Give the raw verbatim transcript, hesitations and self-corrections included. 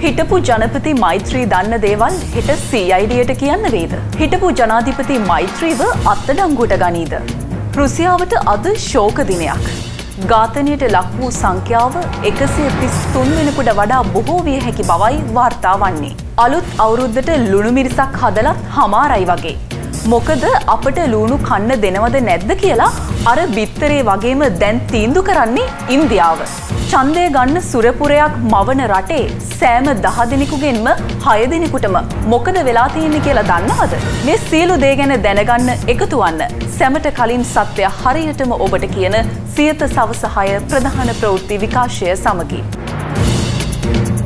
හිටපු ජනපති මෛත්‍රී දන්න දේවල් හෙට සී අයි ඩීයට කියන්න වේද? හිටපු ජනාධිපති මෛත්‍රීව අත්අඩංගුවට ගනීද? රුසියාවට අද ශෝක දිනයක්. ඝාතනයට ලක් වූ සංඛ්‍යාව එකසිය තිස් තුන් වෙනෙකුට වඩා බොහෝ විය හැකි බවයි වාර්තා වන්නේ. අලුත් අවුරුද්දට ලුණු මිරිසක් හදලත් හමාරයි වගේ. මොකද අපට ලුණු කන්න දෙනවද නැද්ද කියලා අර බිත්තරේ වගේම දැන් තීන්දුව කරන්නේ ඉන්දියාව. ඡන්දය ගන්න සුරපුරයක් මවන රටේ සෑම දහ දිනකුගෙන්ම හය දිනකුටම මොකද වෙලා තියෙන්නේ කියලා දන්නවද? මේ සියලු දේ ගැන දැනගන්න එකතු වන්න. සැමට කලින් සත්‍ය හරියටම ඔබට කියන සියත සවස හය ප්‍රධාන ප්‍රවෘත්ති විකාශය සමගින්.